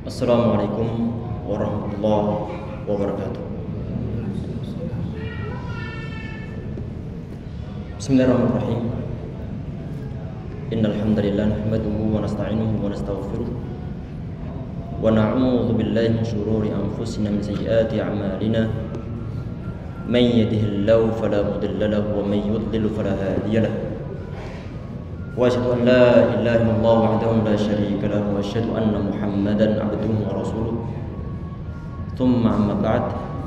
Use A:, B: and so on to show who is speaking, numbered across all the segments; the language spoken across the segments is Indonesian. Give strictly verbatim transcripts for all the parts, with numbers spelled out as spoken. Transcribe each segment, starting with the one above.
A: Assalamualaikum warahmatullahi wabarakatuh. Bismillahirrahmanirrahim. Innal hamdalillah nahmaduhu wa nasta'inuhu wa nastaghfiruh wa na'udzu billahi min shururi anfusina min sayyiati a'malina. Man yahdihillahu fala mudilla lahu wa man yudlil fala hadiya lahu. Wa asyhadu an la ilaha illallah wahdahu la syarika lahu wa asyhadu anna Muhammadan 'abduhu wa rasuluh. Tsumma amma ba'd.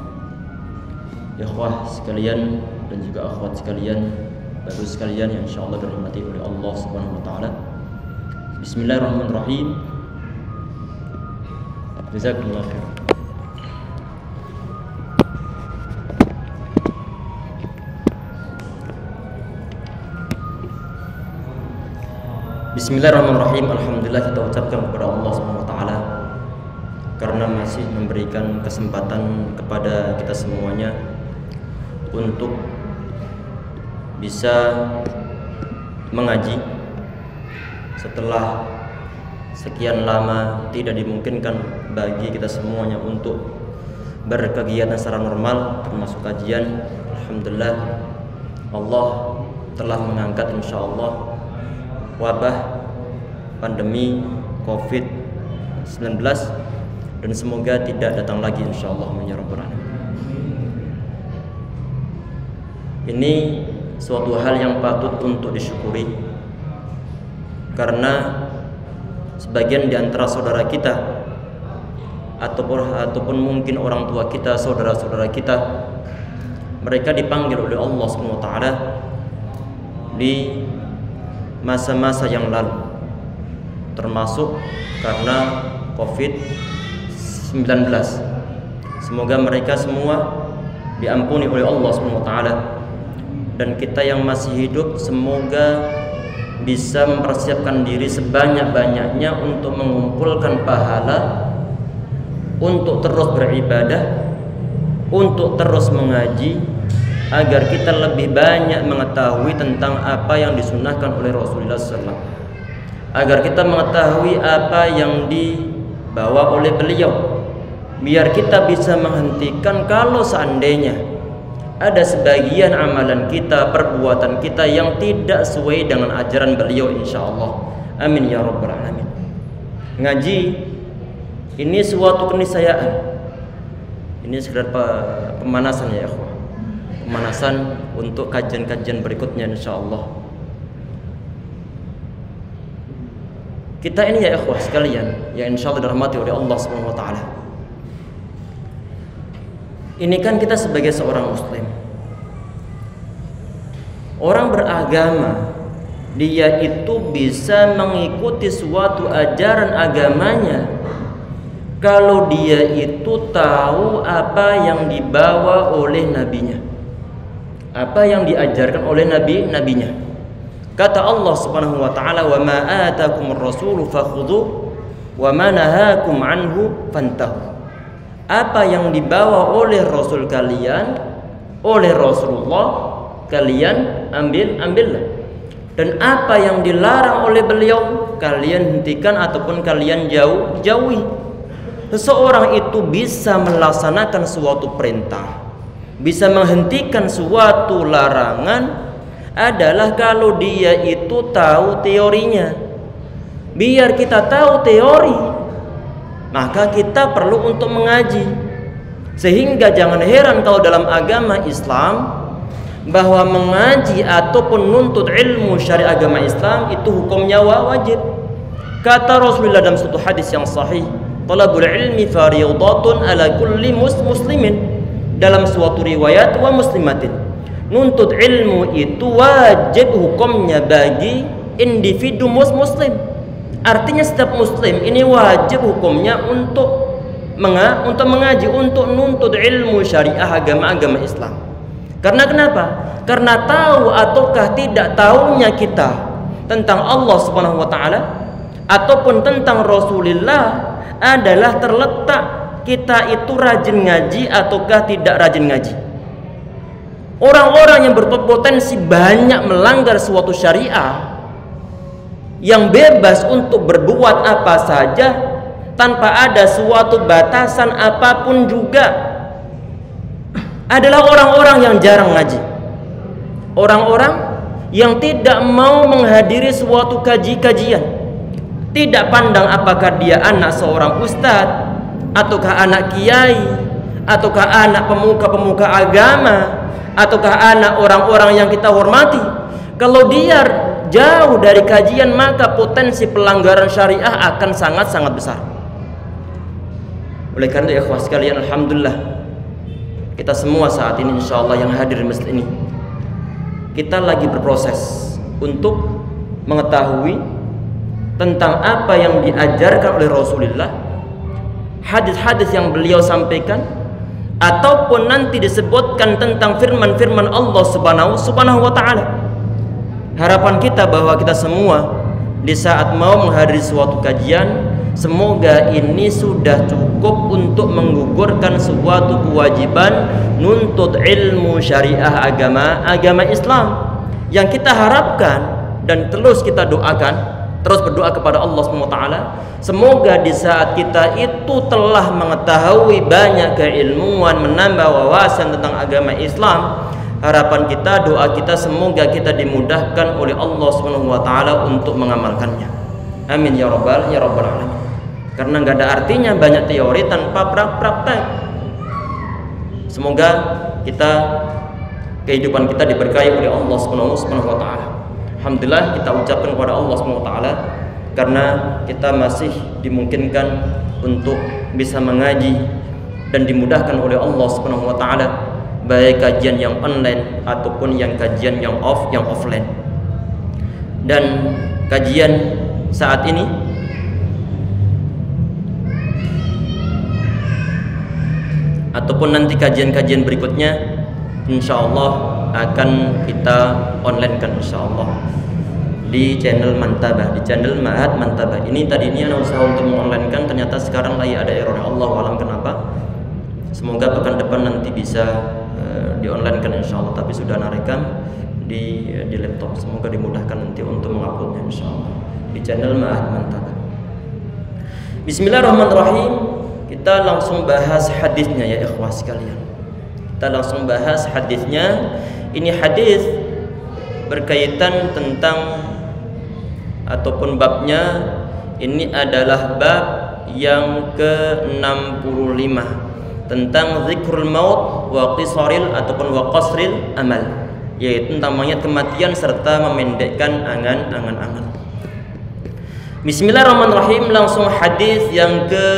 A: Ikhwah sekalian dan juga akhwat sekalian, baru sekalian yang insyaallah dirahmati oleh Allah Subhanahu wa taala. Bismillahirrahmanirrahim. Jazakallahu khair. Bismillahirrahmanirrahim. Alhamdulillah kita ucapkan kepada Allah Subhanahu wa taala karena masih memberikan kesempatan kepada kita semuanya untuk bisa mengaji setelah sekian lama tidak dimungkinkan bagi kita semuanya untuk berkegiatan secara normal termasuk kajian. Alhamdulillah Allah telah mengangkat insyaallah wabah pandemi covid sembilan belas dan semoga tidak datang lagi insyaallah ya rabbal alamin. Ini suatu hal yang patut untuk disyukuri karena sebagian di antara saudara kita ataupun ataupun mungkin orang tua kita, saudara-saudara kita, mereka dipanggil oleh Allah Subhanahu wa taala di masa-masa yang lalu, termasuk karena covid sembilan belas. Semoga mereka semua diampuni oleh Allah Subhanahu wa taala, dan kita yang masih hidup semoga bisa mempersiapkan diri sebanyak-banyaknya untuk mengumpulkan pahala, untuk terus beribadah, untuk terus mengaji, agar kita lebih banyak mengetahui tentang apa yang disunnahkan oleh Rasulullah sallallahu alaihi wasallam, agar kita mengetahui apa yang dibawa oleh beliau, biar kita bisa menghentikan kalau seandainya ada sebagian amalan kita, perbuatan kita yang tidak sesuai dengan ajaran beliau insyaallah. Amin ya rabbal alamin. Ngaji ini suatu keniscayaan. Ini sekedar pemanasan ya ikhwah. Pemanasan untuk kajian-kajian berikutnya insyaallah. Kita ini ya ikhwah sekalian yang insyaallah dirahmati oleh Allah Subhanahu wa taala. Ini kan kita sebagai seorang muslim, orang beragama, dia itu bisa mengikuti suatu ajaran agamanya kalau dia itu tahu apa yang dibawa oleh nabinya, apa yang diajarkan oleh nabi-nabinya. Kata Allah Subhanahu wa taala, "Wa ma atakumur rasulu fakhudhu wa ma nahakum anhu fantahu." Apa yang dibawa oleh Rasul kalian, oleh Rasulullah, kalian ambil, ambillah. Dan apa yang dilarang oleh beliau, kalian hentikan ataupun kalian jauh, jauhi. Seseorang itu bisa melaksanakan suatu perintah, bisa menghentikan suatu larangan adalah kalau dia itu tahu teorinya. Biar kita tahu teori, maka kita perlu untuk mengaji. Sehingga jangan heran kalau dalam agama Islam bahwa mengaji ataupun nuntut ilmu syariat agama Islam itu hukumnya wajib. Kata Rasulullah dalam satu hadis yang sahih, "Talabul ilmi fardhatun ala kulli muslimin." Dalam suatu riwayat, wa muslimatin. Nuntut ilmu itu wajib hukumnya bagi individu muslim. Artinya setiap muslim ini wajib hukumnya untuk menga, untuk mengaji, untuk nuntut ilmu syariah agama-agama Islam. Karena kenapa? Karena tahu ataukah tidak tahunya kita tentang Allah Subhanahu wa taala ataupun tentang Rasulullah adalah terletak kita itu rajin ngaji ataukah tidak rajin ngaji. Orang-orang yang berpotensi banyak melanggar suatu syariah, yang bebas untuk berbuat apa saja, tanpa ada suatu batasan apapun juga adalah orang-orang yang jarang ngaji, orang-orang yang tidak mau menghadiri suatu kaji-kajian, tidak pandang apakah dia anak seorang ustadz ataukah anak kiai ataukah anak pemuka-pemuka agama ataukah anak orang-orang yang kita hormati. Kalau dia jauh dari kajian, maka potensi pelanggaran syariah akan sangat-sangat besar. Oleh karena itu, ikhwah sekalian, alhamdulillah kita semua saat ini insyaallah yang hadir di masjid ini, kita lagi berproses untuk mengetahui tentang apa yang diajarkan oleh Rasulullah, hadis-hadis yang beliau sampaikan, ataupun nanti disebutkan tentang firman-firman Allah subhanahu subhanahu wa ta'ala. Harapan kita bahwa kita semua di saat mau menghadiri suatu kajian, semoga ini sudah cukup untuk menggugurkan suatu kewajiban nuntut ilmu syariah agama agama Islam yang kita harapkan dan terus kita doakan, terus berdoa kepada Allah subhanahu wa taala. Semoga di saat kita itu telah mengetahui banyak keilmuan, menambah wawasan tentang agama Islam, harapan kita, doa kita, semoga kita dimudahkan oleh Allah subhanahu wa taala untuk mengamalkannya. Amin ya rabbal ya rabbal alamin. Karena nggak ada artinya banyak teori tanpa praktek. Semoga kita, kehidupan kita diberkahi oleh Allah subhanahu wa taala. Alhamdulillah kita ucapkan kepada Allah subhanahu wa taala karena kita masih dimungkinkan untuk bisa mengaji dan dimudahkan oleh Allah subhanahu wa taala, baik kajian yang online ataupun yang kajian yang off yang offline. Dan kajian saat ini ataupun nanti kajian-kajian berikutnya insyaallah akan kita online kan insyaallah di channel Mantabah, di channel Ma'had Mantabah. Ini tadinya anak usaha untuk mengonline kan, ternyata sekarang lagi ada error, Allah alam kenapa. Semoga pekan depan nanti bisa uh, di online kan insyaallah, tapi sudah narekam di uh, di laptop. Semoga dimudahkan nanti untuk menguploadnya insyaallah di channel Ma'had Mantabah. Bismillahirrahmanirrahim. Kita langsung bahas hadisnya ya ikhwah sekalian. Kita langsung bahas hadisnya. Ini hadis berkaitan tentang ataupun babnya ini adalah bab yang ke enam puluh lima tentang zikrul maut wa qisaril ataupun wa qasril amal, yaitu tentang mayat kematian serta memendekkan angan-angan. Bismillahirrahmanirrahim. Langsung hadis yang ke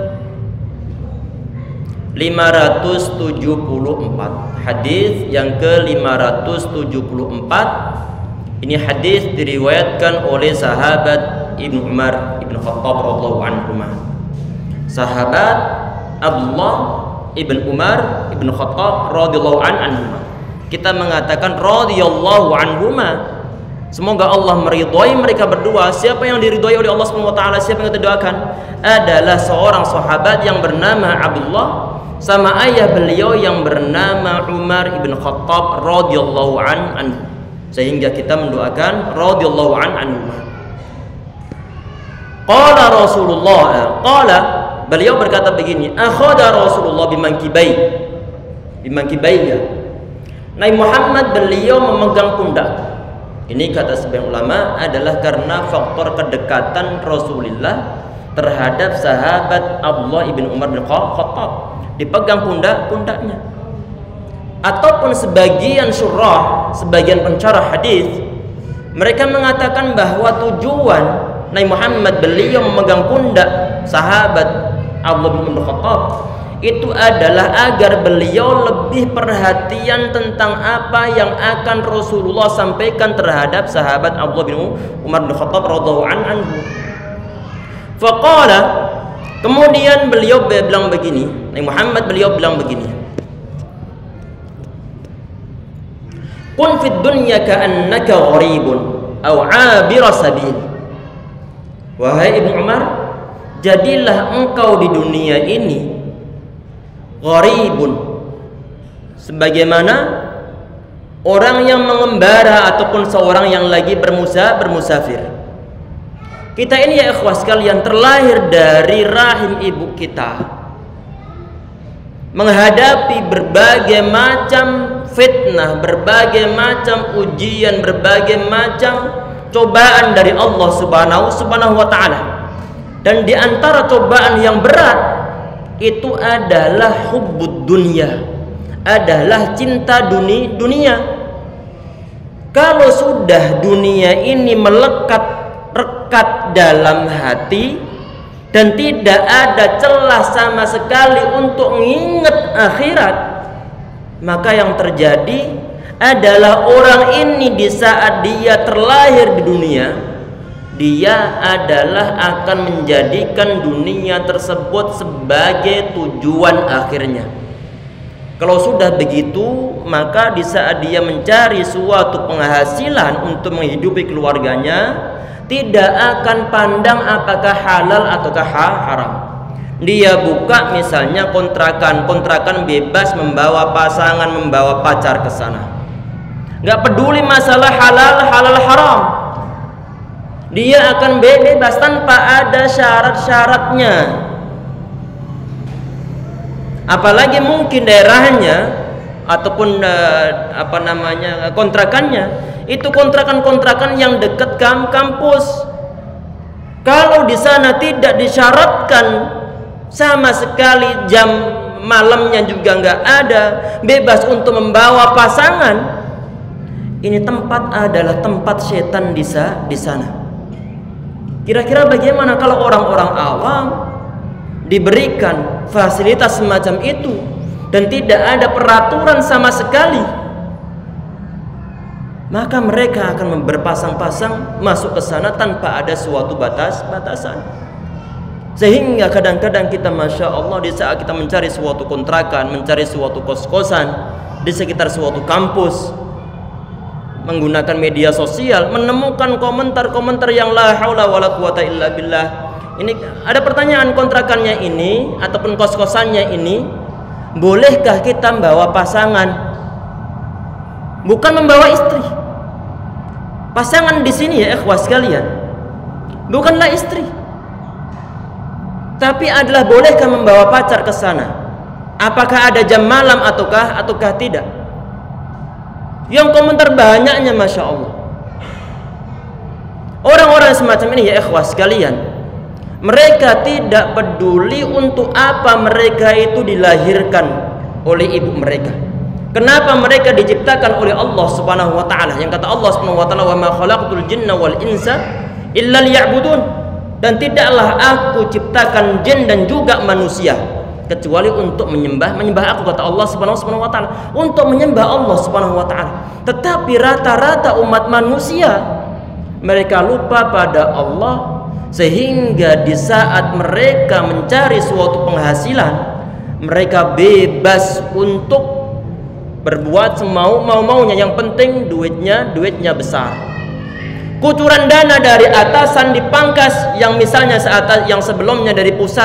A: lima ratus tujuh puluh empat. Hadis yang ke lima ratus tujuh puluh empat. Ini hadis diriwayatkan oleh sahabat Ibnu Umar Ibnu Khattab radhiyallahu anhu. Sahabat Abdullah Ibn Umar Ibnu Khattab radhiyallahu anhu. Kita mengatakan radhiyallahu anhuma. Semoga Allah meridhai mereka berdua. Siapa yang diridhai oleh Allah Subhanahu wa taala, siapa yang kita doakan? Adalah seorang sahabat yang bernama Abdullah sama ayah beliau yang bernama Umar Ibn Khattab radhiyallahu anhu. Sehingga kita mendoakan radhiyallahu anhu. Qala Rasulullah, qala beliau berkata begini, akhadha Rasulullah bimankibai bimankibaiya. Nabi Muhammad beliau memegang pundak. Ini kata sebagian ulama adalah karena faktor kedekatan Rasulullah terhadap sahabat Abdullah ibn Umar bin Khattab, dipegang pundak-pundaknya. Ataupun sebagian syurah, sebagian pencarah hadis, mereka mengatakan bahwa tujuan Nabi Muhammad beliau memegang pundak sahabat Abdullah bin Khattab itu adalah agar beliau lebih perhatian tentang apa yang akan Rasulullah sampaikan terhadap sahabat Abdullah bin Umar bin Khattab radhiyallahu anhu. Faqala, kemudian beliau bilang begini, Nabi Muhammad beliau bilang begini, kun fid dunya ka'annaka gharibun aw 'abir sabil. Wahai Ibnu Umar, jadilah engkau di dunia ini gharibun, sebagaimana orang yang mengembara ataupun seorang yang lagi bermusa bermusafir. Kita ini ya ikhwas sekalian terlahir dari rahim ibu kita, menghadapi berbagai macam fitnah, berbagai macam ujian, berbagai macam cobaan dari Allah Subhanahu Subhanahu wa taala. Dan di antara cobaan yang berat itu adalah hubbud dunya, adalah cinta dunia dunia. Kalau sudah dunia ini melekat rekat dalam hati dan tidak ada celah sama sekali untuk mengingat akhirat, maka yang terjadi adalah orang ini di saat dia terlahir di dunia, dia adalah akan menjadikan dunia tersebut sebagai tujuan akhirnya. Kalau sudah begitu, maka di saat dia mencari suatu penghasilan untuk menghidupi keluarganya, tidak akan pandang apakah halal ataukah haram. Dia buka misalnya kontrakan, kontrakan bebas membawa pasangan, membawa pacar ke sana. Nggak peduli masalah halal, halal, haram. Dia akan bebas tanpa ada syarat-syaratnya. Apalagi mungkin daerahnya ataupun uh, apa namanya kontrakannya itu kontrakan-kontrakan yang dekat kampus. Kalau di sana tidak disyaratkan sama sekali, jam malamnya juga nggak ada, bebas untuk membawa pasangan, ini tempat adalah tempat setan di sana. Kira-kira bagaimana kalau orang-orang awam diberikan fasilitas semacam itu dan tidak ada peraturan sama sekali? Maka mereka akan berpasang-pasang masuk ke sana tanpa ada suatu batas-batasan. Sehingga kadang-kadang kita Masya Allah di saat kita mencari suatu kontrakan, mencari suatu kos-kosan di sekitar suatu kampus, menggunakan media sosial, menemukan komentar-komentar yang la haula wala quwata illa billah. Ini ada pertanyaan, kontrakannya ini ataupun kos-kosannya ini, bolehkah kita membawa pasangan? Bukan membawa istri. Pasangan di sini ya ikhwas sekalian, bukanlah istri, tapi adalah bolehkah membawa pacar ke sana? Apakah ada jam malam ataukah ataukah tidak? Yang komentar banyaknya Masya Allah. Orang-orang semacam ini ya ikhwas sekalian, mereka tidak peduli untuk apa mereka itu dilahirkan oleh ibu mereka. Kenapa mereka diciptakan oleh Allah Subhanahu wa taala? Yang kata Allah Subhanahu wa taala, "Wa ma khalaqtul jinna wal insa illa liya'budun." Dan tidaklah aku ciptakan jin dan juga manusia kecuali untuk menyembah menyembah aku, kata Allah Subhanahu wa taala, untuk menyembah Allah Subhanahu wa taala. Tetapi rata-rata umat manusia mereka lupa pada Allah, sehingga di saat mereka mencari suatu penghasilan, mereka bebas untuk berbuat semau mau maunya. Yang penting duitnya duitnya besar. Kucuran dana dari atasan dipangkas, yang misalnya saat yang sebelumnya dari pusat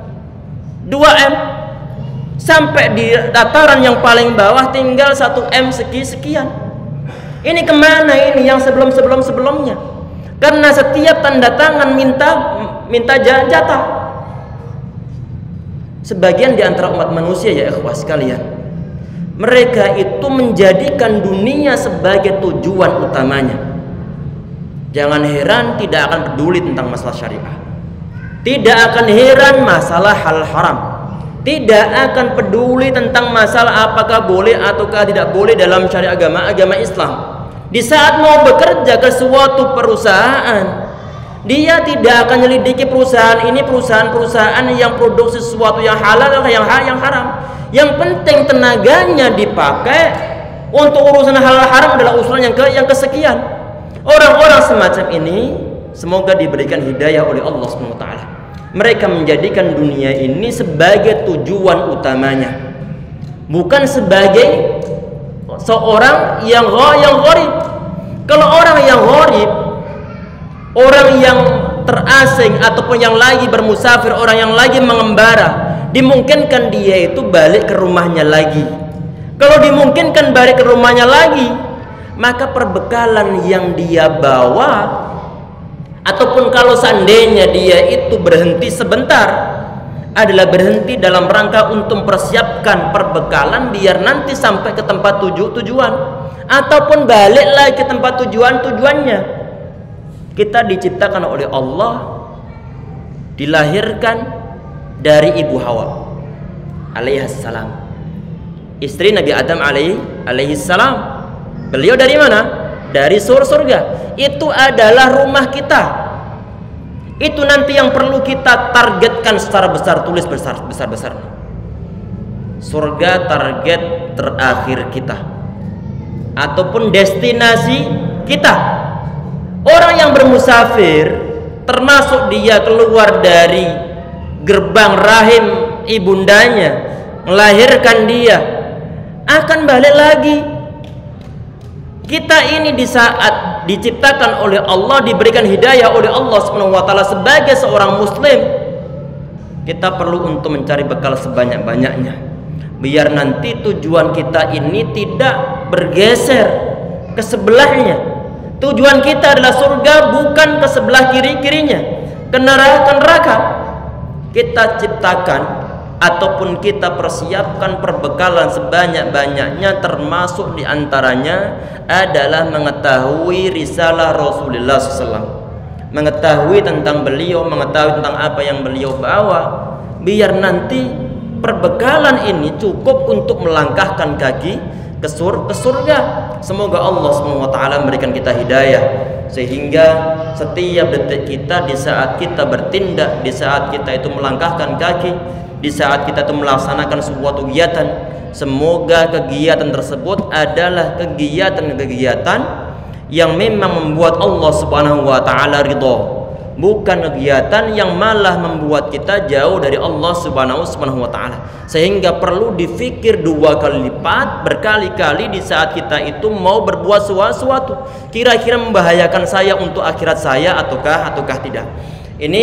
A: dua M, sampai di dataran yang paling bawah tinggal satu M seki sekian. Ini kemana ini yang sebelum sebelum sebelumnya? Karena setiap tanda tangan minta minta jatah. Sebagian di antara umat manusia ya ikhwas sekalian, mereka itu menjadikan dunia sebagai tujuan utamanya. Jangan heran tidak akan peduli tentang masalah syariah, tidak akan heran masalah hal haram, tidak akan peduli tentang masalah apakah boleh ataukah tidak boleh dalam syariat agama agama Islam. Di saat mau bekerja ke suatu perusahaan, dia tidak akan menyelidiki perusahaan ini perusahaan-perusahaan yang produksi sesuatu yang halal atau yang yang haram. Yang penting tenaganya dipakai untuk urusan halal haram adalah urusan yang ke yang kesekian. Orang-orang semacam ini semoga diberikan hidayah oleh Allah Subhanahu wa taala. Mereka menjadikan dunia ini sebagai tujuan utamanya, bukan sebagai seorang yang yang gharib. Kalau orang yang gharib, orang yang terasing ataupun yang lagi bermusafir, orang yang lagi mengembara, dimungkinkan dia itu balik ke rumahnya lagi. Kalau dimungkinkan balik ke rumahnya lagi, maka perbekalan yang dia bawa ataupun kalau seandainya dia itu berhenti sebentar, adalah berhenti dalam rangka untuk mempersiapkan perbekalan biar nanti sampai ke tempat tuju tujuan, ataupun balik lagi ke tempat tujuan tujuannya. Kita diciptakan oleh Allah, dilahirkan dari ibu Hawa alaihissalam, istri Nabi Adam alaihi alaihissalam. Beliau dari mana? Dari surga. Itu adalah rumah kita. Itu nanti yang perlu kita targetkan secara besar, tulis besar besar besar. Surga target terakhir kita, ataupun destinasi kita. Orang yang bermusafir, termasuk dia keluar dari gerbang rahim ibundanya, melahirkan dia, akan balik lagi. Kita ini di saat diciptakan oleh Allah, diberikan hidayah oleh Allah Subhanahu wa taala sebagai seorang muslim, kita perlu untuk mencari bekal sebanyak-banyaknya biar nanti tujuan kita ini tidak bergeser ke sebelahnya. Tujuan kita adalah surga, bukan ke sebelah kiri-kirinya, ke neraka. Kita ciptakan ataupun kita persiapkan perbekalan sebanyak-banyaknya, termasuk diantaranya adalah mengetahui risalah Rasulullah shallallahu alaihi wasallam, mengetahui tentang beliau, mengetahui tentang apa yang beliau bawa, biar nanti perbekalan ini cukup untuk melangkahkan kaki ke, sur ke surga. Semoga Allah subhanahu wa taala memberikan kita hidayah, sehingga setiap detik kita, di saat kita bertindak, di saat kita itu melangkahkan kaki, di saat kita itu melaksanakan sebuah kegiatan, semoga kegiatan tersebut adalah kegiatan-kegiatan yang memang membuat Allah Subhanahu wa taala ridha, bukan kegiatan yang malah membuat kita jauh dari Allah Subhanahu wa taala. Sehingga perlu difikir dua kali lipat, berkali-kali di saat kita itu mau berbuat sesuatu, kira-kira membahayakan saya untuk akhirat saya ataukah ataukah tidak. Ini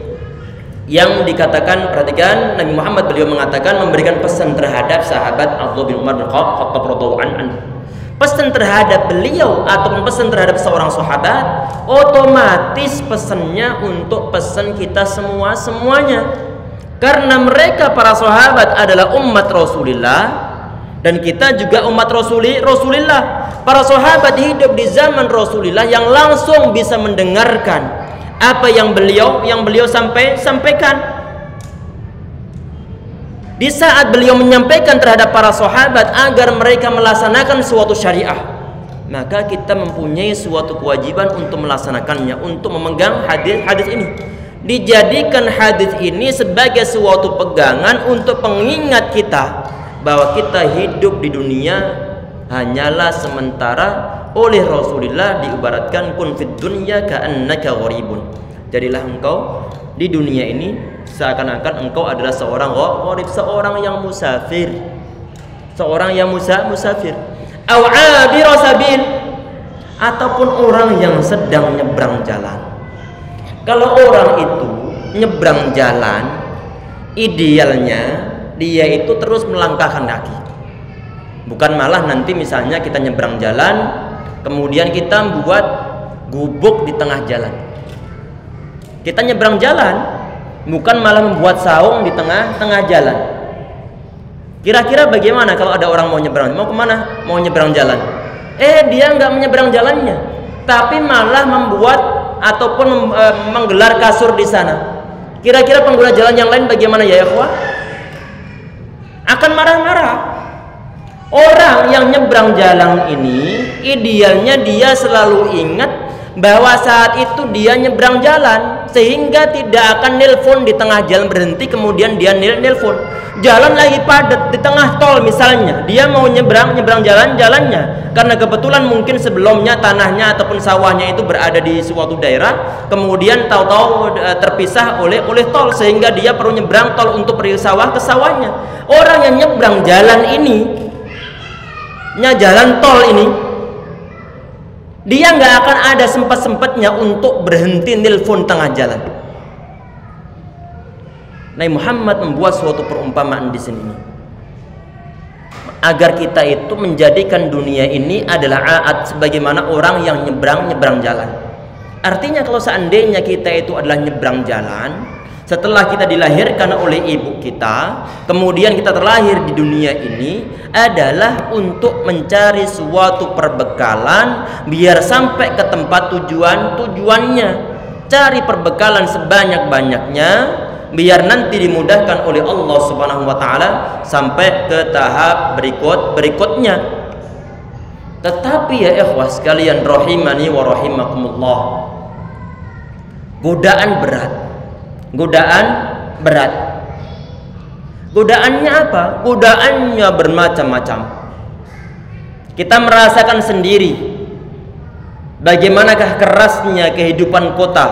A: yang dikatakan, perhatikan, Nabi Muhammad beliau mengatakan, memberikan pesan terhadap sahabat Abdullah bin Umar bin Khattab radhiyallahu anhu. Pesan terhadap beliau ataupun pesan terhadap seorang sahabat, otomatis pesannya untuk pesan kita semua semuanya, karena mereka para sahabat adalah umat Rasulullah dan kita juga umat Rasuli Rasulullah. Para sahabat hidup di zaman Rasulullah yang langsung bisa mendengarkan apa yang beliau yang beliau sampai sampaikan. Di saat beliau menyampaikan terhadap para sahabat agar mereka melaksanakan suatu syariah, maka kita mempunyai suatu kewajiban untuk melaksanakannya, untuk memegang hadis-hadis ini. Dijadikan hadis ini sebagai suatu pegangan untuk pengingat kita bahwa kita hidup di dunia hanyalah sementara. Oleh Rasulullah diibaratkan, kun fid dunya ka'annaka gharibun. Jadilah engkau di dunia ini seakan-akan engkau adalah seorang gharib, seorang yang musafir, seorang yang musa musafir, aw 'abir sabil, ataupun orang yang sedang nyebrang jalan. Kalau orang itu nyebrang jalan, idealnya dia itu terus melangkahkan kaki, bukan malah nanti misalnya kita nyebrang jalan kemudian kita membuat gubuk di tengah jalan. Kita nyebrang jalan, bukan malah membuat saung di tengah-tengah jalan. Kira-kira bagaimana kalau ada orang mau nyebrang? Mau kemana? Mau nyebrang jalan. Eh, dia nggak menyeberang jalannya, tapi malah membuat ataupun e, menggelar kasur di sana. Kira-kira pengguna jalan yang lain bagaimana ya ikhwah? Akan marah-marah. Orang yang nyebrang jalan ini idealnya dia selalu ingat bahwa saat itu dia nyebrang jalan, sehingga tidak akan nelpon di tengah jalan berhenti kemudian dia nel nelpon. Jalan lagi padat di tengah tol misalnya, dia mau nyebrang nyebrang jalan jalannya karena kebetulan mungkin sebelumnya tanahnya ataupun sawahnya itu berada di suatu daerah, kemudian tahu-tahu terpisah oleh oleh tol sehingga dia perlu nyebrang tol untuk pergi sawah ke sawahnya. Orang yang nyebrang jalan ini, nya jalan tol ini, dia nggak akan ada sempat-sempatnya untuk berhenti nelpon tengah jalan. Nabi Muhammad membuat suatu perumpamaan di sini agar kita itu menjadikan dunia ini adalah aat, sebagaimana orang yang nyebrang nyebrang jalan. Artinya kalau seandainya kita itu adalah nyebrang jalan, setelah kita dilahirkan oleh ibu kita, kemudian kita terlahir di dunia ini adalah untuk mencari suatu perbekalan biar sampai ke tempat tujuan tujuannya. Cari perbekalan sebanyak-banyaknya biar nanti dimudahkan oleh Allah Subhanahu wa taala sampai ke tahap berikut berikutnya. Tetapi ya ikhwah sekalian rahimani wa rahimakumullah, godaan berat. Godaan berat. Godaannya apa? Godaannya bermacam-macam. Kita merasakan sendiri bagaimanakah kerasnya kehidupan kota.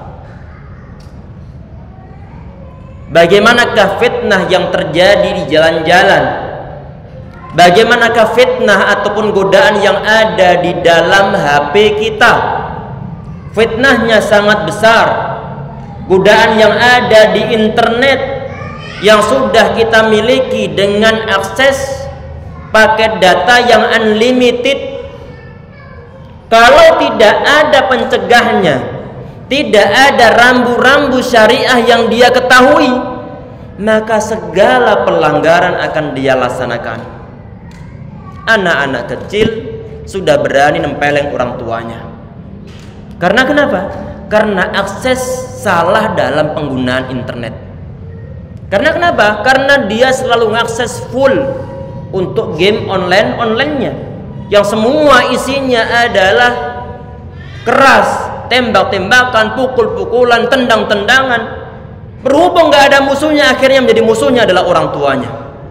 A: Bagaimanakah fitnah yang terjadi di jalan-jalan. Bagaimanakah fitnah ataupun godaan yang ada di dalam H P kita. Fitnahnya sangat besar. Godaan yang ada di internet yang sudah kita miliki dengan akses paket data yang unlimited. Kalau tidak ada pencegahnya, tidak ada rambu-rambu syariah yang dia ketahui, maka segala pelanggaran akan dia laksanakan. Anak-anak kecil sudah berani nempeleng orang tuanya. Karena kenapa? Karena akses salah dalam penggunaan internet. Karena kenapa? Karena dia selalu mengakses full untuk game online onlinenya yang semua isinya adalah keras, tembak-tembakan, pukul-pukulan, tendang-tendangan. Berhubung nggak ada musuhnya, akhirnya menjadi musuhnya adalah orang tuanya.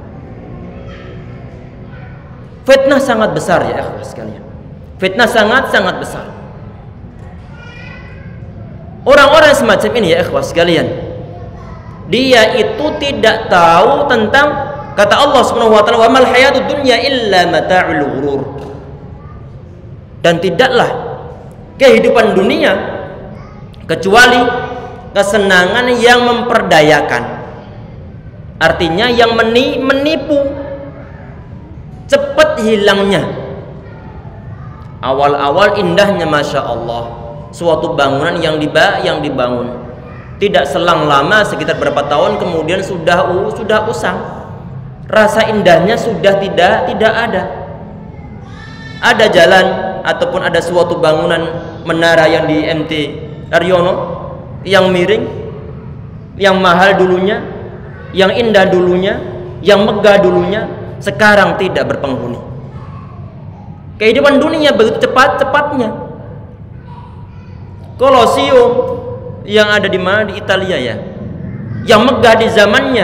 A: Fitnah sangat besar ya ikhwan sekalian. Fitnah sangat-sangat besar. Orang-orang semacam ini ya ikhwah sekalian, dia itu tidak tahu tentang kata Allah Subhanahu wa taala, "Wa mal hayatud dunya illa mata'ul ghurur." Dan tidaklah kehidupan dunia kecuali kesenangan yang memperdayakan. Artinya yang meni menipu, cepat hilangnya. Awal-awal indahnya Masya Allah, suatu bangunan yang diba yang dibangun, tidak selang lama sekitar berapa tahun kemudian sudah uh, sudah usang, rasa indahnya sudah tidak tidak ada. Ada jalan ataupun ada suatu bangunan menara yang di M T Haryono yang miring, yang mahal dulunya, yang indah dulunya, yang megah dulunya, sekarang tidak berpenghuni. Kehidupan dunia begitu cepat-cepatnya. Kolosium yang ada di mana, di Italia ya, yang megah di zamannya,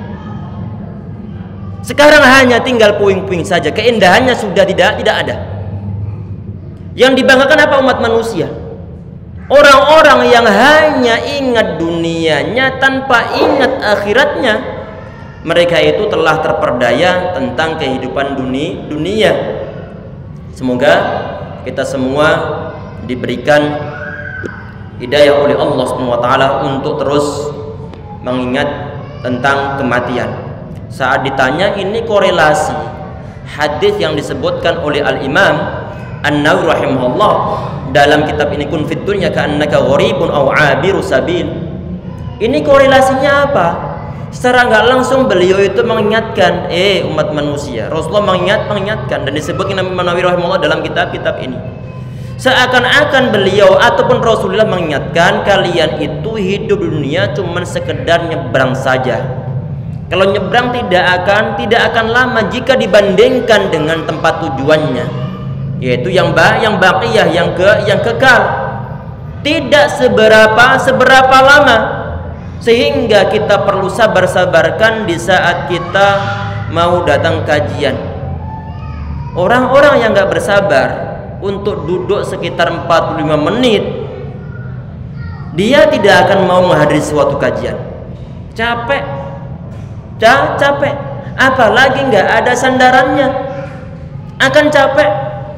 A: sekarang hanya tinggal puing-puing saja, keindahannya sudah tidak tidak ada. Yang dibanggakan apa umat manusia? Orang-orang yang hanya ingat dunianya tanpa ingat akhiratnya, mereka itu telah terperdaya tentang kehidupan dunia. dunia. Semoga kita semua diberikan hidayah oleh Allah Subhanahu wa taala untuk terus mengingat tentang kematian. Saat ditanya ini korelasi hadis yang disebutkan oleh Al-Imam An-Nawawi rahimahullah dalam kitab ini, kun fid dunya ka'annaka gharibun aw 'abiru sabil. Ini korelasinya apa? Secara nggak langsung beliau itu mengingatkan, eh umat manusia, Rasulullah mengingat mengingatkan dan disebutkan Imam An-Nawawi rahimahullah dalam kitab-kitab ini. Seakan-akan beliau ataupun Rasulullah mengingatkan, kalian itu hidup di dunia cuman sekedar nyebrang saja. Kalau nyebrang tidak akan tidak akan lama jika dibandingkan dengan tempat tujuannya, yaitu yang ba yang baqiyah, yang ke yang kekal. Tidak seberapa seberapa lama, sehingga kita perlu sabar-sabarkan di saat kita mau datang kajian. Orang-orang yang nggak bersabar untuk duduk sekitar empat puluh lima menit, dia tidak akan mau menghadiri suatu kajian. Capek, Ca capek. Apalagi nggak ada sandarannya, akan capek.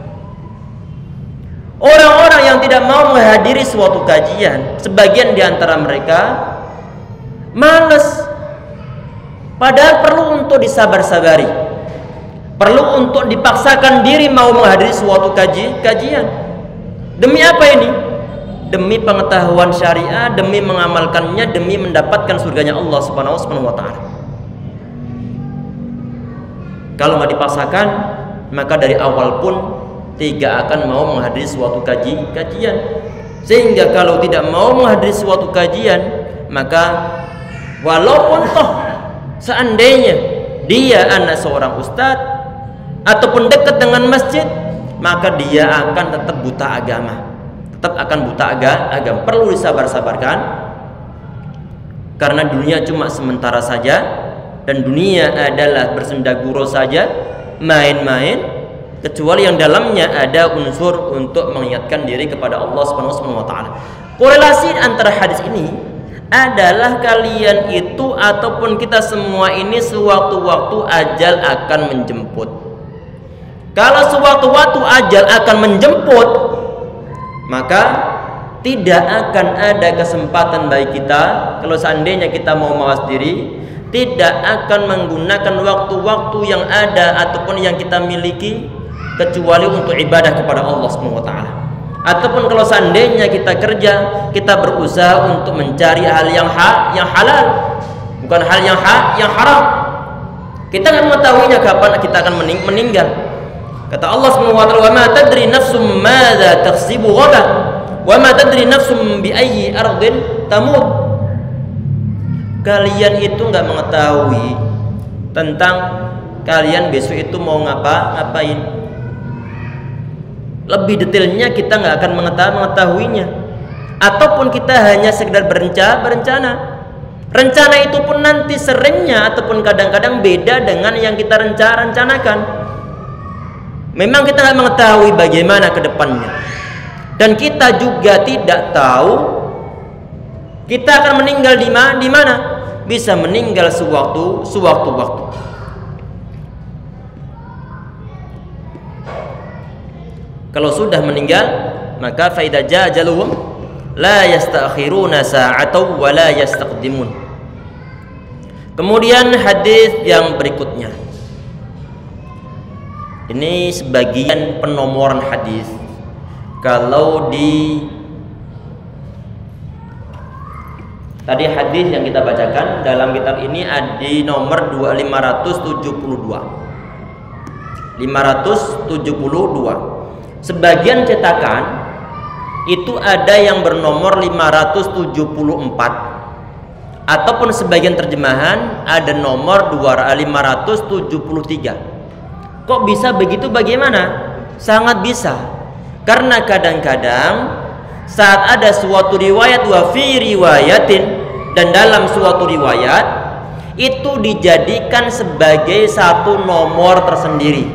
A: Orang-orang yang tidak mau menghadiri suatu kajian, sebagian di antara mereka males. Padahal perlu untuk disabar-sabari, perlu untuk dipaksakan diri mau menghadiri suatu kaji, kajian. Demi apa ini? demi pengetahuan syariah, demi mengamalkannya, demi mendapatkan surganya Allah Subhanahu wa taala. Kalau nggak dipaksakan, maka dari awal pun tidak akan mau menghadiri suatu kaji kajian. Sehingga kalau tidak mau menghadiri suatu kajian, maka walaupun toh seandainya dia anak seorang ustadz ataupun dekat dengan masjid, maka dia akan tetap buta agama, tetap akan buta agama. Perlu disabar-sabarkan, karena dunia cuma sementara saja, dan dunia adalah bersendaguro saja, main-main, kecuali yang dalamnya ada unsur untuk mengingatkan diri kepada Allah Subhanahu wa taala. Korelasi antara hadis ini adalah kalian itu ataupun kita semua ini sewaktu-waktu ajal akan menjemput. Kalau sewaktu-waktu ajal akan menjemput, maka tidak akan ada kesempatan bagi kita kalau seandainya kita mau mawas diri, tidak akan menggunakan waktu-waktu yang ada ataupun yang kita miliki kecuali untuk ibadah kepada Allah Subhanahu wa taala. Ataupun kalau seandainya kita kerja, kita berusaha untuk mencari hal yang ha, yang halal, bukan hal yang ha, yang haram. Kita akan mengetahuinya kapan kita akan mening meninggal. Kata Allah Subhanahu wa taala, "Wa ma tadri nafsum madza taksibu ghadan, wa ma tadri nafsum bi ayyi ardin tamut." Kalian itu nggak mengetahui tentang kalian besok itu mau ngapa ngapain. Lebih detailnya kita nggak akan mengetahuinya, ataupun kita hanya sekedar berencana berencana. Rencana itu pun nanti seringnya ataupun kadang-kadang beda dengan yang kita rencana rencanakan. Memang kita nggak mengetahui bagaimana ke depannya, dan kita juga tidak tahu kita akan meninggal di mana, di mana. Bisa meninggal sewaktu sewaktu-waktu. Kalau sudah meninggal, maka fa idza jaa ajaluhum la yasta'khiruna sa'atan wa la yastaqdimun. Kemudian hadis yang berikutnya. Ini sebagian penomoran hadis. Kalau di tadi hadis yang kita bacakan dalam kitab ini ada di nomor lima ratus tujuh puluh dua. lima ratus tujuh puluh dua. Sebagian cetakan itu ada yang bernomor lima ratus tujuh puluh empat, ataupun sebagian terjemahan ada nomor lima ratus tujuh puluh tiga. Kok bisa begitu? Bagaimana? Sangat bisa. Karena kadang-kadang saat ada suatu riwayat wa fi riwayatin, dan dalam suatu riwayat itu dijadikan sebagai satu nomor tersendiri.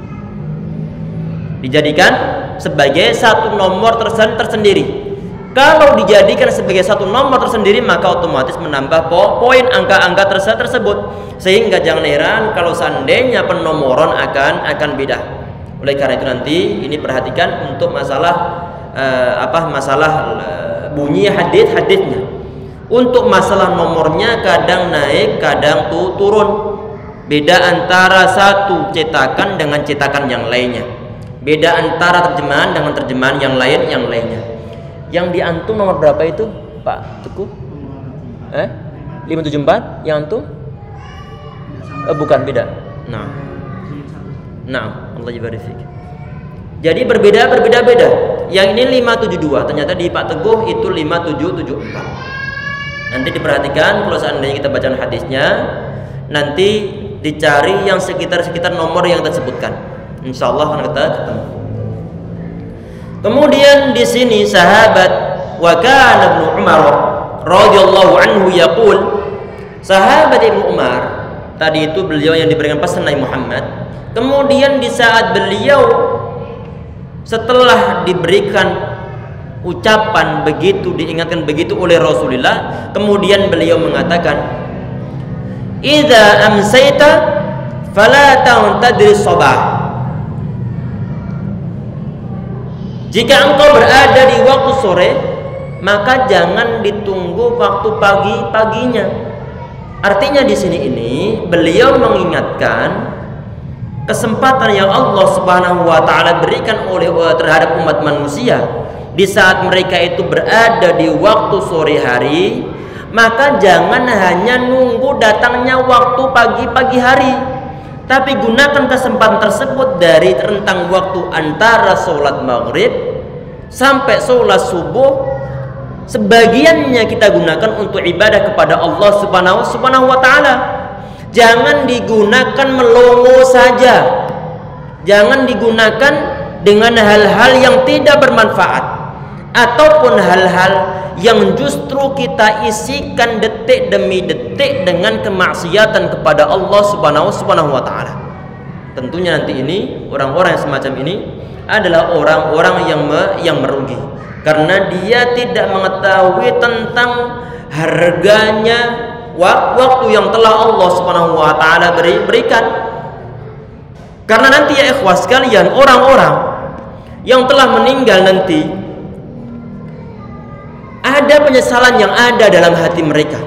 A: Dijadikan sebagai satu nomor tersendiri. Kalau dijadikan sebagai satu nomor tersendiri, maka otomatis menambah poin angka-angka tersebut. Sehingga jangan heran kalau seandainya penomoran akan akan beda. Oleh karena itu nanti ini perhatikan untuk masalah eh, apa masalah eh, bunyi hadis-hadisnya. Untuk masalah nomornya kadang naik, kadang tuh turun. Beda antara satu cetakan dengan cetakan yang lainnya. Beda antara terjemahan dengan terjemahan yang lain yang lainnya. Yang di antum nomor berapa itu, Pak Teguh? Eh? lima tujuh empat yang antum? Eh, bukan, beda. Nah. Nah, Allah yubarik. Jadi berbeda berbeda-beda. Yang ini lima tujuh dua, ternyata di Pak Teguh itu lima tujuh tujuh empat. Nanti diperhatikan kalau seandainya kita baca hadisnya, nanti dicari yang sekitar-sekitar nomor yang tersebutkan. Insya Allah akan kita ketemu. Kemudian di sini sahabat wa kana Ibnu Umar radhiyallahu anhu yaqul, sahabat Ibnu Umar tadi itu beliau yang diberikan pesan Nabi Muhammad. Kemudian di saat beliau setelah diberikan ucapan begitu, diingatkan begitu oleh Rasulullah, kemudian beliau mengatakan, idza amsayta fala ta'tadri sabah. Jika engkau berada di waktu sore, maka jangan ditunggu waktu pagi-paginya. Artinya di sini ini beliau mengingatkan kesempatan yang Allah Subhanahu wa taala berikan oleh terhadap umat manusia di saat mereka itu berada di waktu sore hari, maka jangan hanya nunggu datangnya waktu pagi-pagi hari, tapi gunakan kesempatan tersebut dari rentang waktu antara sholat maghrib sampai sholat subuh. Sebagiannya kita gunakan untuk ibadah kepada Allah subhanahu, subhanahu wa ta'ala. Jangan digunakan melongo saja, jangan digunakan dengan hal-hal yang tidak bermanfaat ataupun hal-hal yang justru kita isikan detik demi detik dengan kemaksiatan kepada Allah subhanahu, subhanahu wa ta'ala. Tentunya nanti ini orang-orang yang semacam ini adalah orang-orang yang me, yang merugi, karena dia tidak mengetahui tentang harganya waktu yang telah Allah subhanahu wa ta'ala beri, berikan. Karena nanti ya ikhwas sekalian, orang-orang yang telah meninggal nanti ada penyesalan yang ada dalam hati mereka.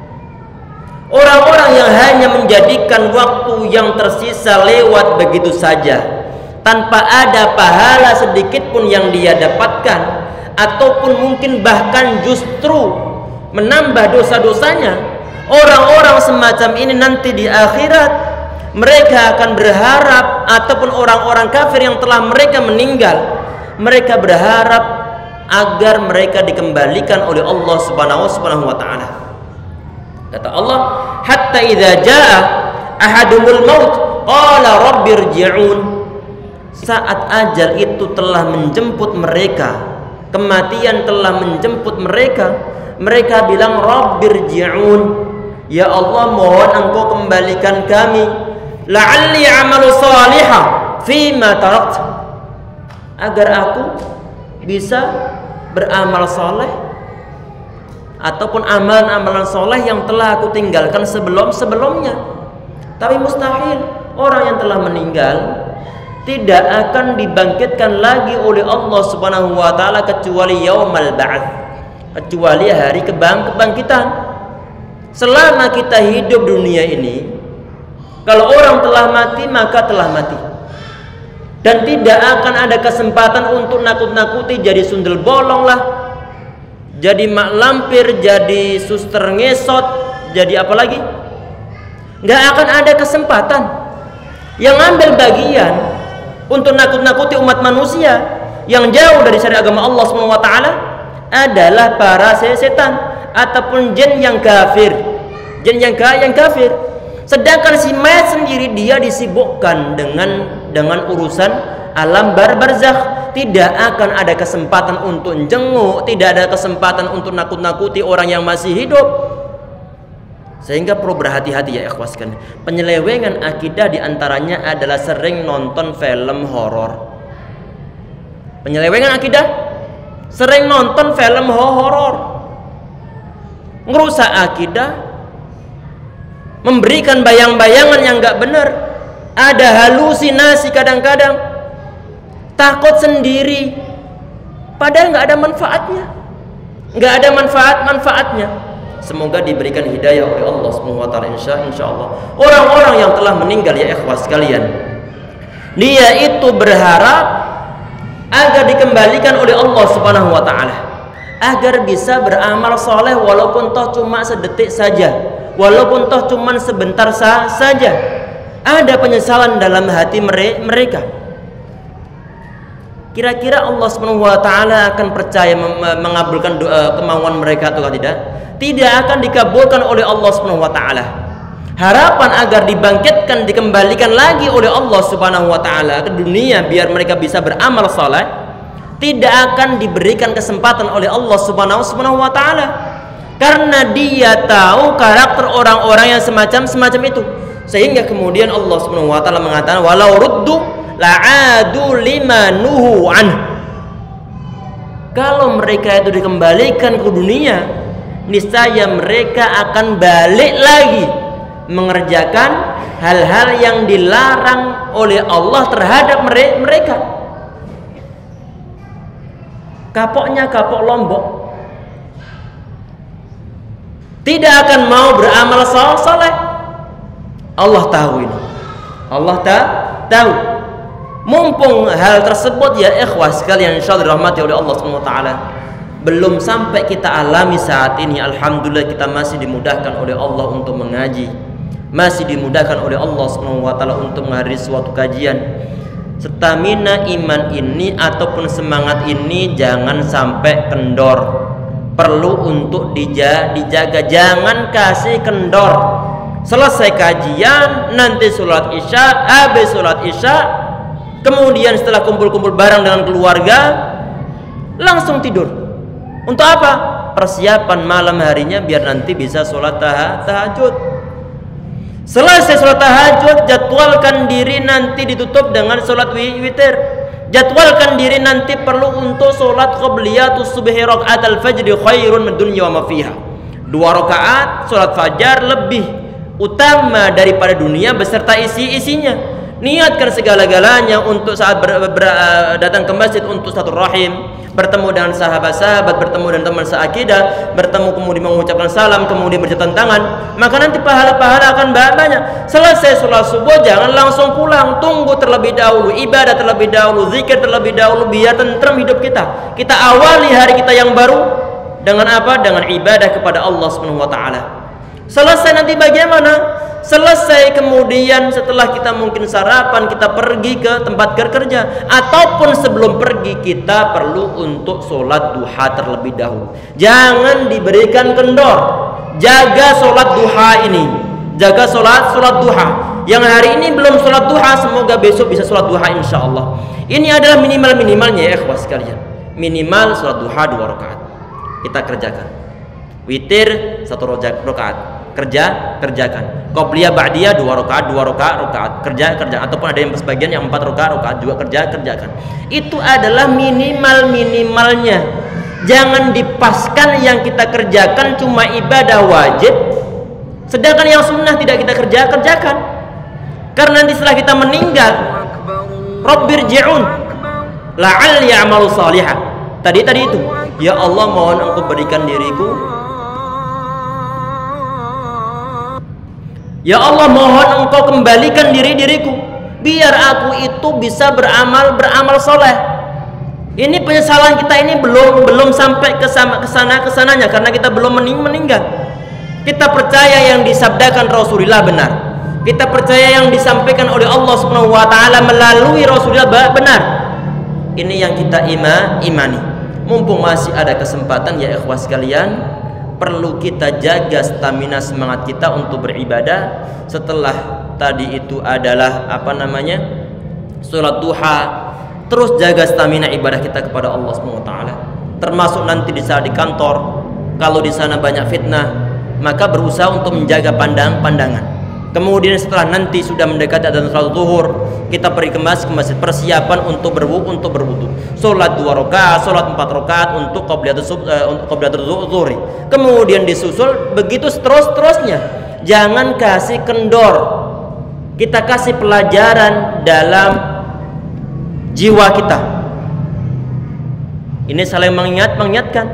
A: Orang-orang yang hanya menjadikan waktu yang tersisa lewat begitu saja, tanpa ada pahala sedikit pun yang dia dapatkan, ataupun mungkin bahkan justru menambah dosa-dosanya. Orang-orang semacam ini nanti di akhirat mereka akan berharap, ataupun orang-orang kafir yang telah mereka meninggal, mereka berharap agar mereka dikembalikan oleh Allah subhanahu, subhanahu wa ta'ala. Kata Allah, hatta idza jaa ahadumul maut qala rabbirji'un. Saat ajal itu telah menjemput mereka, kematian telah menjemput mereka, mereka bilang rabbirji'un, ya Allah mohon engkau kembalikan kami, la'alli amalu salihah fima tarakt, agar aku bisa beramal soleh ataupun amalan-amalan soleh yang telah aku tinggalkan sebelum-sebelumnya. Tapi mustahil, orang yang telah meninggal tidak akan dibangkitkan lagi oleh Allah subhanahu wa ta'ala kecuali yaumal ba'ats, kecuali hari kebang kebangkitan. Selama kita hidup dunia ini, kalau orang telah mati maka telah mati, dan tidak akan ada kesempatan untuk nakut-nakuti jadi sundel bolong lah, jadi mak lampir, jadi suster ngesot, jadi apa lagi. Nggak akan ada kesempatan. Yang ambil bagian untuk nakut-nakuti umat manusia yang jauh dari syariat agama Allah subhanahu wa ta'ala adalah para setan ataupun jin yang kafir, jin yang, yang kafir. Sedangkan si mayat sendiri dia disibukkan dengan dengan urusan alam bar barzakh, tidak akan ada kesempatan untuk jenguk, tidak ada kesempatan untuk nakut-nakuti orang yang masih hidup. Sehingga perlu berhati-hati ya ikhwas kan. Penyelewengan akidah diantaranya adalah sering nonton film horor. Penyelewengan akidah, sering nonton film horor, ngerusak akidah, memberikan bayang-bayangan yang nggak benar, ada halusinasi kadang-kadang, takut sendiri, padahal nggak ada manfaatnya, nggak ada manfaat-manfaatnya. Semoga diberikan hidayah oleh Allah subhanahu wa ta'ala, insya, insya Allah. Orang-orang yang telah meninggal ya ikhwas sekalian, dia itu berharap agar dikembalikan oleh Allah subhanahu wa ta'ala, agar bisa beramal soleh walaupun toh cuma sedetik saja, walaupun toh cuma sebentar sah saja. Ada penyesalan dalam hati mereka. Kira-kira Allah subhanahu wa ta'ala akan percaya mengabulkan doa kemauan mereka atau tidak? Tidak akan dikabulkan oleh Allah subhanahu wa ta'ala. Harapan agar dibangkitkan, dikembalikan lagi oleh Allah subhanahu wa ta'ala ke dunia biar mereka bisa beramal saleh, tidak akan diberikan kesempatan oleh Allah subhanahu wa ta'ala, karena dia tahu karakter orang-orang yang semacam semacam itu. Sehingga kemudian Allah subhanahu wa ta'ala mengatakan, walau ruddu la'adu lima nuhu an. Kalau mereka itu dikembalikan ke dunia, niscaya mereka akan balik lagi mengerjakan hal-hal yang dilarang oleh Allah terhadap mereka. Kapoknya kapok Lombok, tidak akan mau beramal saleh. Allah tahu ini, Allah tak tahu. Mumpung hal tersebut ya ikhwah sekalian insyaallah dirahmati oleh Allah Subhanahu wa taala, belum sampai kita alami saat ini, alhamdulillah kita masih dimudahkan oleh Allah untuk mengaji, masih dimudahkan oleh Allah Subhanahu wa taala untuk menghadiri suatu kajian. Stamina iman ini ataupun semangat ini jangan sampai kendor. Perlu untuk dija, dijaga, jangan kasih kendor. Selesai kajian, nanti sholat isya, habis sholat isya, kemudian setelah kumpul-kumpul bareng dengan keluarga, langsung tidur. Untuk apa? Persiapan malam harinya biar nanti bisa sholat tah tahajud. Selesai sholat tahajud, jadwalkan diri nanti ditutup dengan sholat witir. Jadwalkan diri nanti perlu untuk sholat qabliyatus subhi rakaat al-fajri khairun min dunya wa ma fiha. Dua rakaat sholat fajar lebih utama daripada dunia beserta isi-isinya. Niatkan segala-galanya untuk saat ber, ber, datang ke masjid untuk satu rahim, bertemu dengan sahabat-sahabat, bertemu dengan teman seakidah, bertemu kemudian mengucapkan salam, kemudian berjabat tangan, maka nanti pahala-pahala akan banyak. Selesai sholat subuh jangan langsung pulang, tunggu terlebih dahulu, ibadah terlebih dahulu, zikir terlebih dahulu, biar tenteram hidup kita. Kita awali hari kita yang baru dengan apa? Dengan ibadah kepada Allah Subhanahu wa taala. Selesai nanti bagaimana? Selesai kemudian setelah kita mungkin sarapan, kita pergi ke tempat kerja, ataupun sebelum pergi kita perlu untuk sholat duha terlebih dahulu. Jangan diberikan kendor. Jaga sholat duha ini. Jaga sholat sholat duha. Yang hari ini belum sholat duha, semoga besok bisa sholat duha insya Allah. Ini adalah minimal minimalnya ya ikhwah sekalian. Minimal sholat duha dua rakaat. Kita kerjakan. Witir satu rakaat. Kerja kerjakan. Qobliyah ba'diyah dua rakaat dua rakaat rakaat kerja kerja, ataupun ada yang sebagian yang empat rakaat rakaat juga kerja kerjakan. Itu adalah minimal minimalnya. Jangan dipaskan yang kita kerjakan cuma ibadah wajib, sedangkan yang sunnah tidak kita kerja kerjakan. Karena nanti setelah kita meninggal, Rabbirji'un la'alli a'malu salihah. Tadi tadi itu, ya Allah mohon Engkau berikan diriku. Ya Allah mohon Engkau kembalikan diri diriku biar aku itu bisa beramal beramal soleh. Ini penyesalan kita ini belum belum sampai ke sana kesana kesananya karena kita belum mening meninggal. Kita percaya yang disabdakan Rasulullah benar. Kita percaya yang disampaikan oleh Allah Subhanahu wa taala melalui Rasulullah benar. Ini yang kita ima imani. Mumpung masih ada kesempatan ya ikhwah sekalian, perlu kita jaga stamina semangat kita untuk beribadah. Setelah tadi itu adalah apa namanya sholat duha, terus jaga stamina ibadah kita kepada Allah Subhanahu wa taala. Termasuk nanti di saat di kantor, kalau di sana banyak fitnah, maka berusaha untuk menjaga pandang pandangan. Kemudian setelah nanti sudah mendekati adzan salat zuhur, kita pergi ke masjid, ke masjid persiapan untuk berwudu, untuk berwudu. Salat dua rakaat, salat empat rakaat untuk qabliyatus uh, untuk qabliyatus zuhri. Kemudian disusul begitu terus-terusnya. Jangan kasih kendor. Kita kasih pelajaran dalam jiwa kita. Ini saling mengingat, mengingatkan.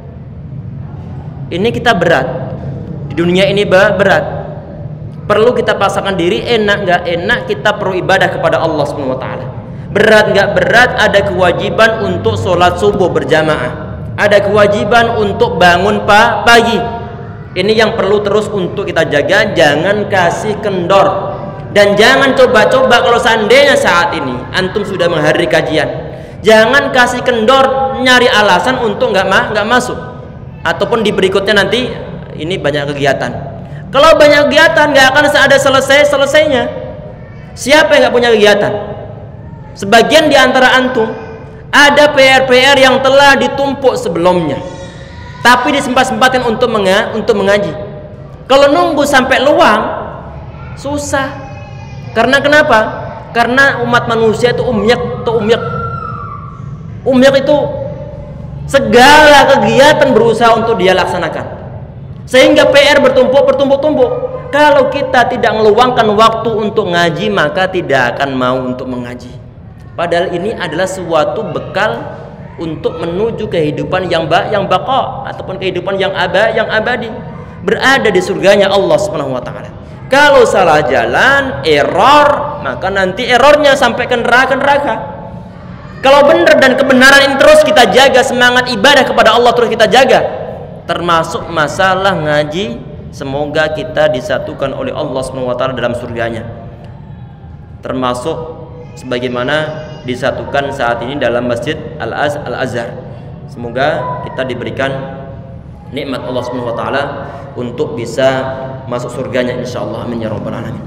A: Ini kita berat. Di dunia ini berat. Perlu kita paksakan diri, enak nggak enak kita perlu ibadah kepada Allah Subhanahu wa taala. Berat nggak berat, ada kewajiban untuk sholat subuh berjamaah, ada kewajiban untuk bangun pagi. Ini yang perlu terus untuk kita jaga. Jangan kasih kendor dan jangan coba-coba kalau seandainya saat ini antum sudah menghadiri kajian, jangan kasih kendor nyari alasan untuk nggak ma nggak masuk, ataupun di berikutnya nanti ini banyak kegiatan. Kalau banyak kegiatan nggak akan ada selesai-selesainya. Siapa yang nggak punya kegiatan? Sebagian di antara antum ada P R-P R yang telah ditumpuk sebelumnya, tapi disempat-sempatin untuk menga untuk mengaji. Kalau nunggu sampai luang, susah. Karena kenapa? Karena umat manusia itu umyak atau umyak. Umyak itu segala kegiatan berusaha untuk dia laksanakan. Sehingga P R bertumpuk bertumpuk-tumpuk. Kalau kita tidak meluangkan waktu untuk ngaji, maka tidak akan mau untuk mengaji. Padahal ini adalah suatu bekal untuk menuju kehidupan yang ba yang baqa ataupun kehidupan yang aba yang abadi. berada di surganya Allah Subhanahu wa taala. Kalau salah jalan, error, maka nanti errornya sampai ke neraka-neraka. Kalau benar dan kebenaran ini terus kita jaga, semangat ibadah kepada Allah terus kita jaga, termasuk masalah ngaji, semoga kita disatukan oleh Allah Subhanahu wa taala dalam surganya. Termasuk sebagaimana disatukan saat ini dalam Masjid Al-Azhar. Semoga kita diberikan nikmat Allah Subhanahu wa taala untuk bisa masuk surganya insyaallah. Amin ya rabbal alamin.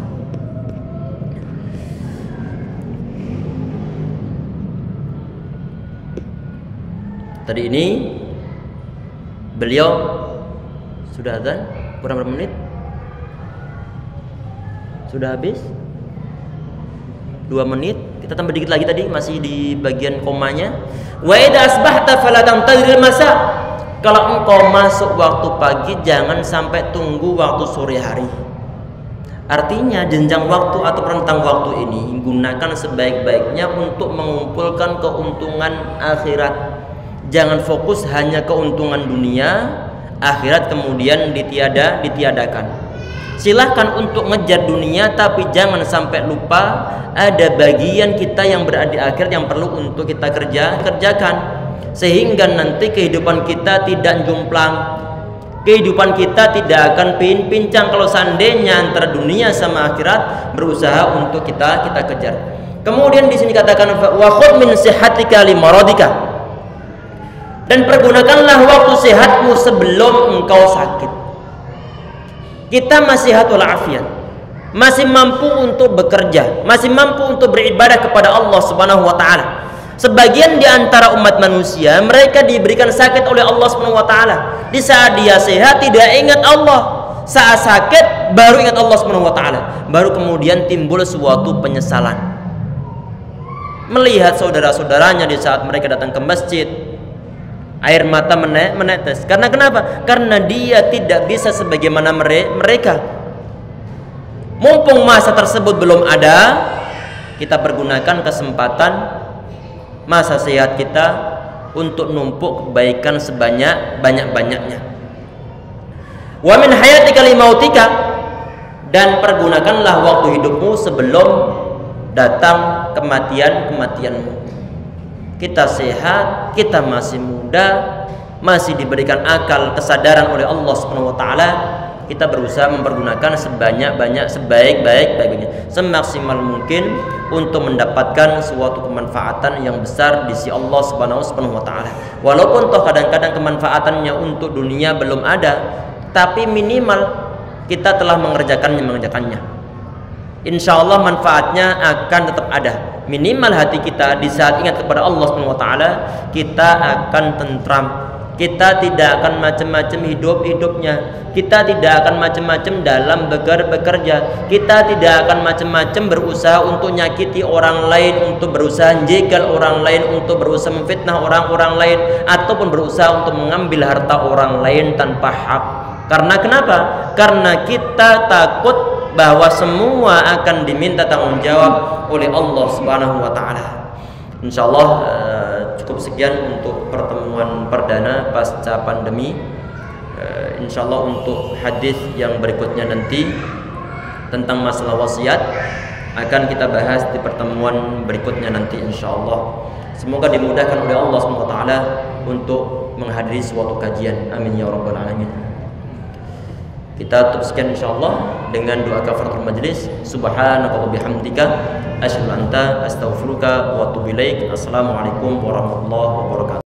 A: Tadi ini beliau sudah azan, kurang berapa menit? Sudah habis? Dua menit. Kita tambah dikit lagi, tadi masih di bagian komanya. Wa idza asbahta fala tantazir masa. Kalau engkau masuk waktu pagi, jangan sampai tunggu waktu sore hari. Artinya jenjang waktu atau rentang waktu ini gunakan sebaik-baiknya untuk mengumpulkan keuntungan akhirat. Jangan fokus hanya keuntungan dunia, akhirat kemudian ditiada ditiadakan. Silahkan untuk ngejar dunia, tapi jangan sampai lupa ada bagian kita yang berada di akhirat yang perlu untuk kita kerja kerjakan, sehingga nanti kehidupan kita tidak jomplang, kehidupan kita tidak akan pin-pincang kalau seandainya antara dunia sama akhirat berusaha untuk kita kita kejar. Kemudian di sini katakan wa khudh min sihhatika li maradika, dan pergunakanlah waktu sehatmu sebelum engkau sakit. Kita masih sehat walafiat, masih mampu untuk bekerja, masih mampu untuk beribadah kepada Allah Subhanahu wa taala. Sebagian di antara umat manusia mereka diberikan sakit oleh Allah Subhanahu wa taala. Di saat dia sehat tidak ingat Allah, saat sakit baru ingat Allah Subhanahu wa taala, baru kemudian timbul suatu penyesalan. Melihat saudara-saudaranya di saat mereka datang ke masjid, air mata menetes. Karena kenapa? Karena dia tidak bisa sebagaimana mereka. Mumpung masa tersebut belum ada, kita pergunakan kesempatan masa sehat kita untuk numpuk kebaikan sebanyak banyak-banyaknya. Wa min hayatika li mautika, dan pergunakanlah waktu hidupmu sebelum datang kematian-kematianmu. Kita sehat, kita masih muda, masih diberikan akal, kesadaran oleh Allah Subhanahu wa taala. Kita berusaha mempergunakan sebanyak-banyak, sebaik-baik-baiknya, semaksimal mungkin untuk mendapatkan suatu kemanfaatan yang besar di sisi Allah Subhanahu wa taala. Walaupun toh kadang-kadang kemanfaatannya untuk dunia belum ada, tapi minimal kita telah mengerjakannya mengerjakannya. Insya Allah manfaatnya akan tetap ada. Minimal hati kita di saat ingat kepada Allah Subhanahu wa taala, kita akan tentram. Kita tidak akan macam-macam hidup-hidupnya. Kita tidak akan macam-macam dalam bekerja. Kita tidak akan macam-macam berusaha untuk nyakiti orang lain, untuk berusaha jegal orang lain, untuk berusaha memfitnah orang-orang lain, ataupun berusaha untuk mengambil harta orang lain tanpa hak. Karena kenapa? Karena kita takut bahwa semua akan diminta tanggung jawab oleh Allah Subhanahu wa taala. Insyaallah uh, cukup sekian untuk pertemuan perdana pasca pandemi. Uh, insyaallah untuk hadis yang berikutnya nanti tentang masalah wasiat akan kita bahas di pertemuan berikutnya nanti insyaallah. Semoga dimudahkan oleh Allah Subhanahu wa taala untuk menghadiri suatu kajian. Amin ya rabbal alamin. Kita tutup sekian insyaallah dengan doa kafaratul majlis. Subhanaka wa bihamdika asyhadu an la ilaha illa anta astaghfiruka wa atubu ilaik. Assalamualaikum warahmatullahi wabarakatuh.